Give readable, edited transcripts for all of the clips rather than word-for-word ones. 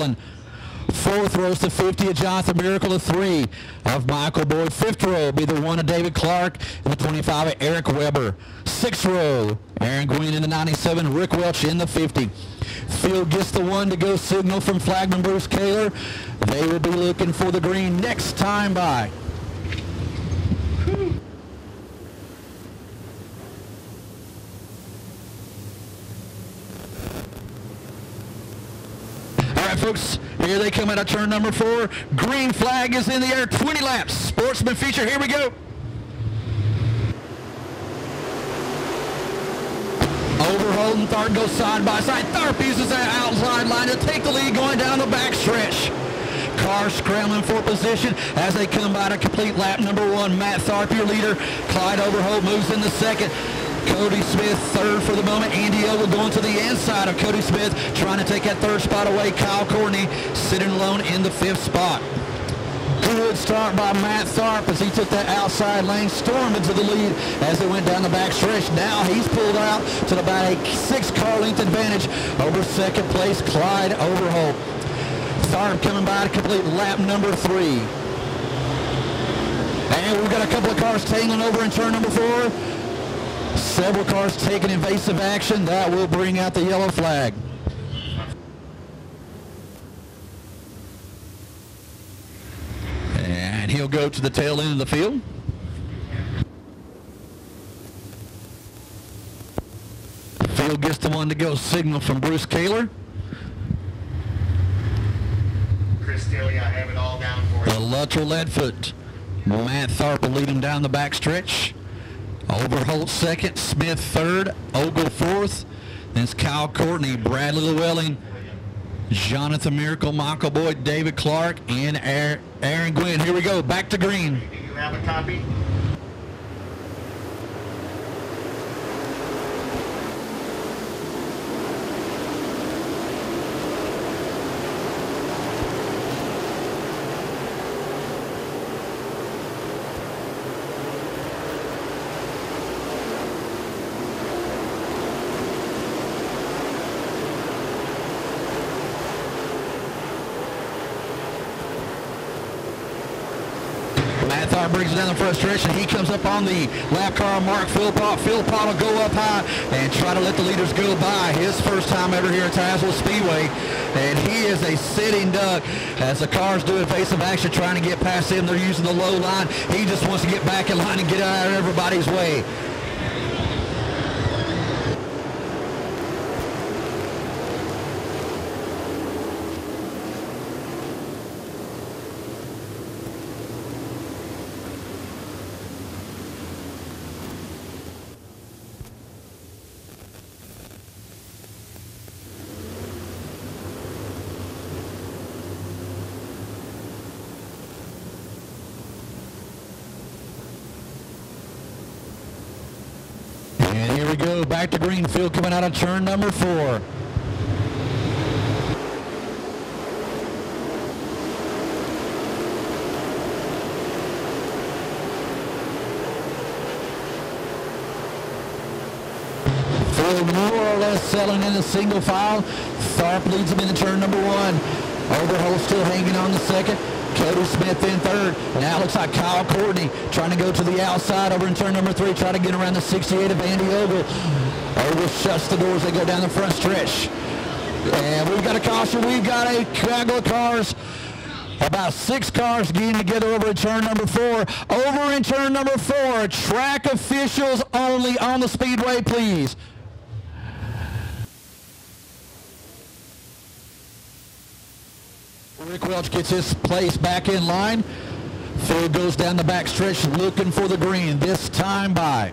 Fourth row is the 50 of Jonathan Miracle, the 3 of Michael Boyd. Fifth row will be the 1 of David Clark, and the 25 of Eric Weber. Sixth row, Aaron Gwynn in the 97, Rick Welch in the 50. Field gets the 1 to go signal from flagman Bruce Kaler. They will be looking for the green next time by. All right, folks, here they come out of turn number 4. Green flag is in the air, 20 laps. Sportsman feature, here we go. Overholt and Tharp go side by side. Tharp uses that outside line to take the lead going down the back stretch. Cars scrambling for position as they come by to complete lap number 1. Matt Tharp, your leader. Clyde Overholt moves in the second. Cody Smith third for the moment. Andy Ogle going to the inside of Cody Smith, trying to take that third spot away. Kyle Courtney sitting alone in the 5th spot. Good start by Matt Tharp as he took that outside lane, stormed into the lead as it went down the back stretch. Now he's pulled out to about a 6-car length advantage over second place Clyde Overholt. Tharp coming by to complete lap number 3. And we've got a couple of cars tangling over in turn number 4. Several cars taking evasive action. That will bring out the yellow flag. And he'll go to the tail end of the field. Field gets the 1 to go signal from Bruce Kaler. Chris Tilly, I have it all down for you. The Luttrell Leadfoot. Matt Tharp will lead him down the back stretch. Overholt second, Smith third, Ogle fourth. Then it's Kyle Courtney, Bradley Llewellyn, Jonathan Miracle, Michael Boyd, David Clark, and Aaron Gwynn. Here we go, back to green. Do you have a copy? Matt Tharp brings it down the front stretch, and he comes up on the lap car, Mark Philpott. Philpott will go up high and try to let the leaders go by. His first time ever here at Tazewell Speedway, and he is a sitting duck as the cars do evasive action trying to get past him. They're using the low line. He just wants to get back in line and get out of everybody's way. And here we go, back to Greenfield coming out of turn number 4. Field more or less selling in a single file. Tharp leads him into turn number 1. Overholt still hanging on the second. Cody Smith in third. Now it looks like Kyle Courtney trying to go to the outside over in turn number 3, trying to get around the 68 of Andy Ogle. Ogle shuts the doors. They go down the front stretch. And we've got a caution. We've got a gaggle of cars. About 6 cars getting together over in turn number 4. Over in turn number 4, track officials only on the speedway, please. Rick Welch gets his place back in line. Field goes down the back stretch looking for the green, this time by.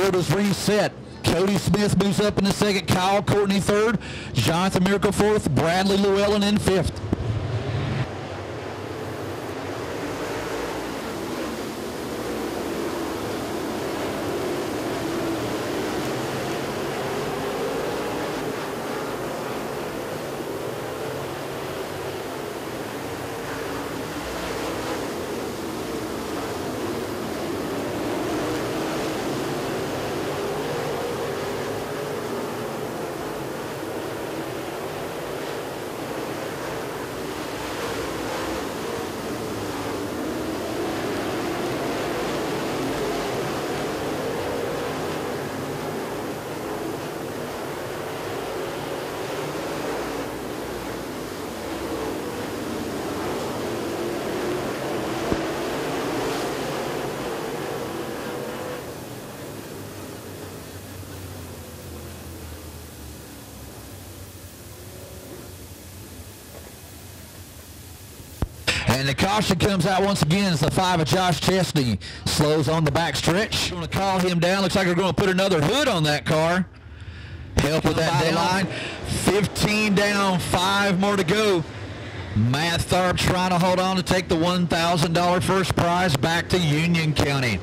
orders reset. Cody Smith moves up in the second, Kyle Courtney third, Jonathan Miracle fourth, Bradley Llewellyn in fifth. And the caution comes out once again as the 5 of Josh Chesney slows on the back stretch. Going to call him down. Looks like they're going to put another hood on that car. Help with that deadline. 15 down, 5 more to go. Matt Tharp trying to hold on to take the $1,000 first prize back to Union County.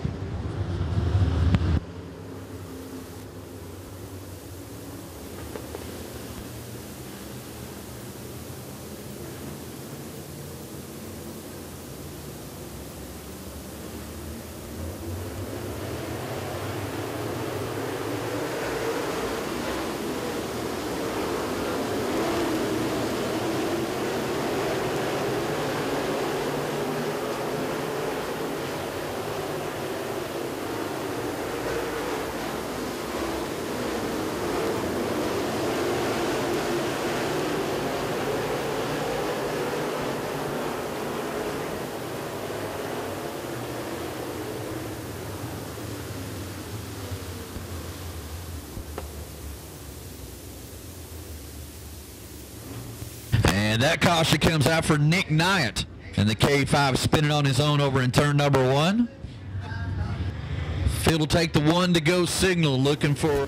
And that caution comes out for Nick Knight. And the K5 spinning on his own over in turn number 1. Phil will take the 1 to go signal, looking for...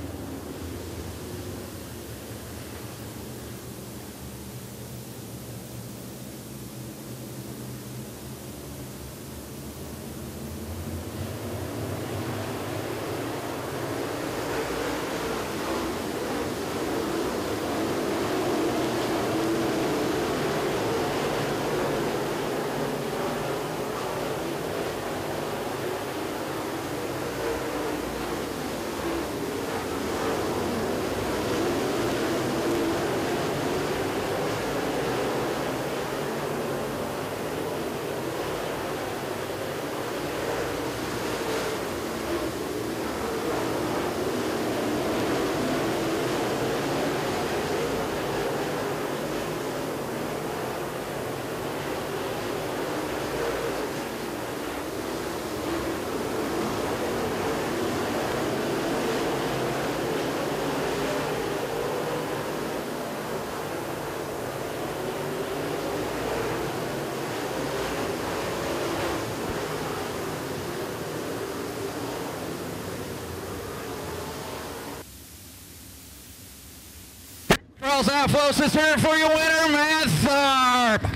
Calls out, folks. Let's hear it for your winner, Matt Tharp.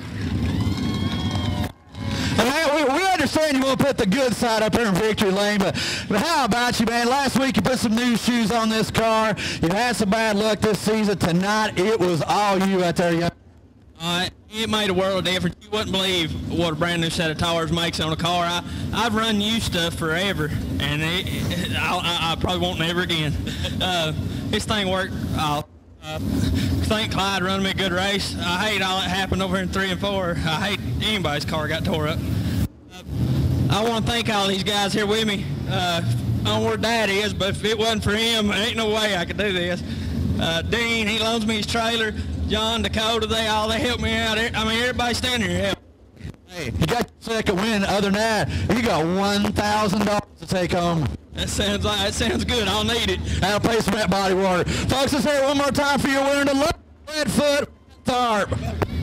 And Matt, we understand you want to put the good side up here in victory lane, but how about you, man? Last week you put some new shoes on this car. You had some bad luck this season. Tonight it was all you out there, young. It made a world of difference. You wouldn't believe what a brand new set of tires makes on a car. I've run new stuff forever, and I probably won't never again. This thing worked. I think Clyde run me a good race. I hate all that happened over in 3 and 4. I hate anybody's car got tore up. I want to thank all these guys here with me. I don't know where Dad is, but if it wasn't for him, there ain't no way I could do this. Dean, he loans me his trailer. John, Dakota, they help me out. I mean, everybody standing here help. Hey, you got your second win. Other than that, you got $1,000 to take home. That sounds good. I'll need it. That'll pay some of that body water. Folks, let's hear it one more time for your winner, the Redfoot Tharp.